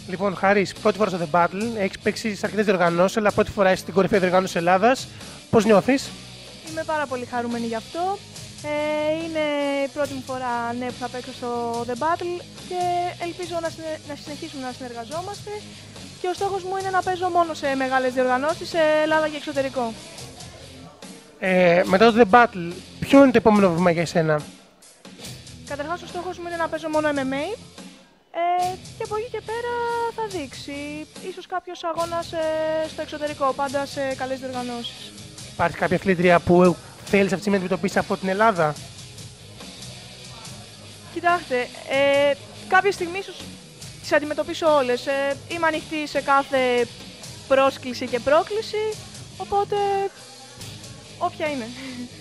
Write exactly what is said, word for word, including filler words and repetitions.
Λοιπόν, Χάρης, πρώτη φορά στο The Battle, έχεις παίξει σε αρκετές διοργανώσεις, αλλά πρώτη φορά είσαι στην κορυφαία διοργάνωση Ελλάδας. Πώς νιώθεις? Είμαι πάρα πολύ χαρούμενη γι' αυτό. Ε, είναι η πρώτη μου φορά ναι, που θα παίξω στο The Battle και ελπίζω να, συνε... να συνεχίσουμε να συνεργαζόμαστε. Και ο στόχος μου είναι να παίζω μόνο σε μεγάλες διοργανώσεις, σε Ελλάδα και εξωτερικό. Ε, μετά το The Battle, ποιο είναι το επόμενο βήμα για εσένα? Καταρχάς, ο στόχος μου είναι να παίζω μόνο εμ εμ έι ε, και από εκεί και πέρα θα δείξει. Ίσως κάποιος αγώνας ε, στο εξωτερικό, πάντα σε καλές διοργανώσεις. Υπάρχει κάποια αθλήτρια που θέλεις αυτή τη στιγμή να αντιμετωπίσεις από την Ελλάδα? Κοιτάξτε, ε, κάποια στιγμή ίσως τις αντιμετωπίσω όλες. Ε, είμαι ανοιχτή σε κάθε πρόσκληση και πρόκληση, οπότε όποια είναι.